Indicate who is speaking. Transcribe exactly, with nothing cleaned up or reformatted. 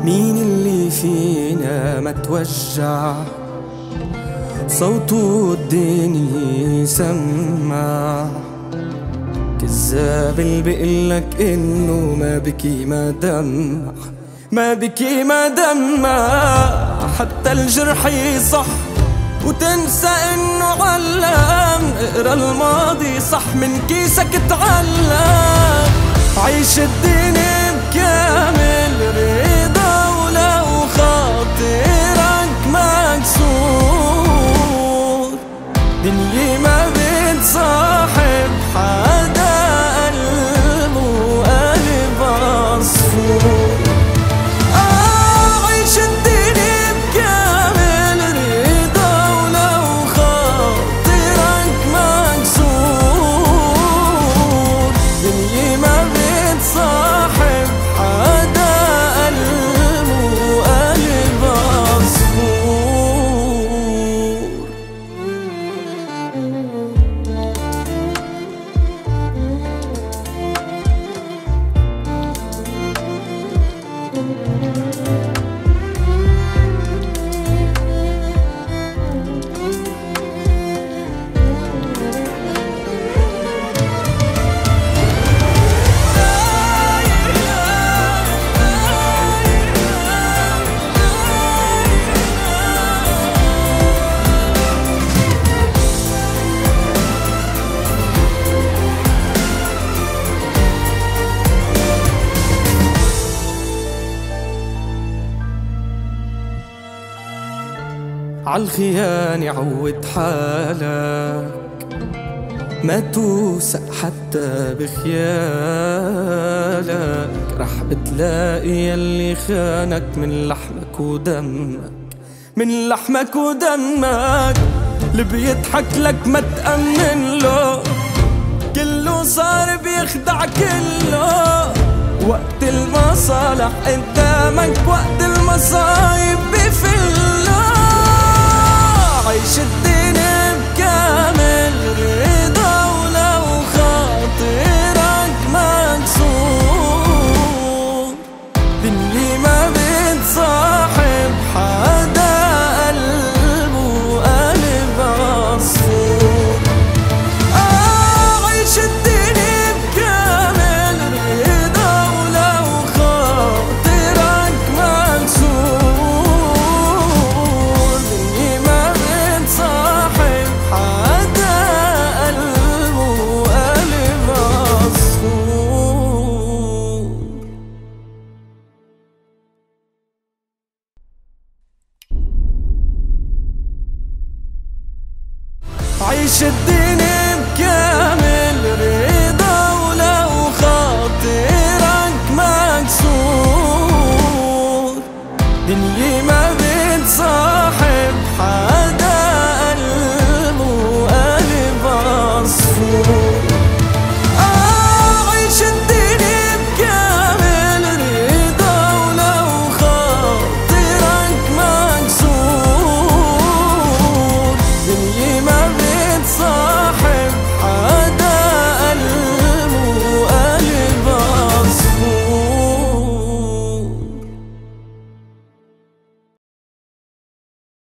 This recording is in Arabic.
Speaker 1: مين اللي فينا ما توجع صوته الدنيا يسمع؟ كذاب اللي بيقلك انه ما بكي ما دمع، ما بكي ما دمع. حتى الجرح يصح وتنسى انه علم. اقرا الماضي صح من كيسك تعلم. عيش الدنيا بكامل رضا ولو خاطرك مكسور. دنيا ما بتصاحب حدا قلبه قلب عصفور. آه عيش الدنيا بكامل رضا ولو خاطرك مكسور. دنيا ما بتصاحب حدا قلبه قلب عصفور. عالخيانة عود حالك ما توثق حتى بخيالك. رح بتلاقي يلي خانك من لحمك ودمك، من لحمك ودمك. اللي بيضحك لك ما تأمن له، كله صار بيخدع كله. وقت المصالح قدامك، وقت المصايب بفله. عيش الدنيا بكامل رضا ولو خاطرك مكسور. دنيا ما بتصاحب حدا قلبه قلب عصفور. آه عيش الدنيا بكامل رضا ولو خاطرك مكسور. دنيا ما بتصاحب حدا قلبه قلب عصفور. عيش الدنيا